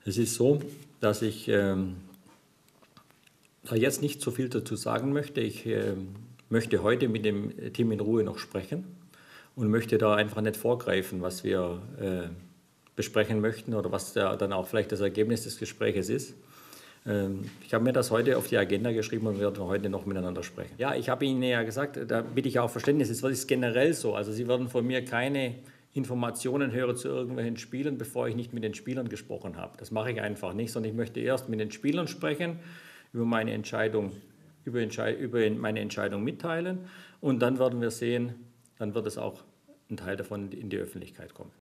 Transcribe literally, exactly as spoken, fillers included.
Es ist so, dass ich ähm, da jetzt nicht so viel dazu sagen möchte. Ich äh, möchte heute mit dem Team in Ruhe noch sprechen und möchte da einfach nicht vorgreifen, was wir äh, besprechen möchten oder was da dann auch vielleicht das Ergebnis des Gespräches ist. Ähm, ich habe mir das heute auf die Agenda geschrieben und wir werden heute noch miteinander sprechen. Ja, ich habe Ihnen ja gesagt, da bitte ich auch Verständnis, es ist generell so. Also Sie werden von mir keine Informationen hören zu irgendwelchen Spielen, bevor ich nicht mit den Spielern gesprochen habe. Das mache ich einfach nicht, sondern ich möchte erst mit den Spielern sprechen, über meine Entscheidung, über, Entschei- über meine Entscheidung mitteilen und dann werden wir sehen, dann wird es auch ein Teil davon in die Öffentlichkeit kommen.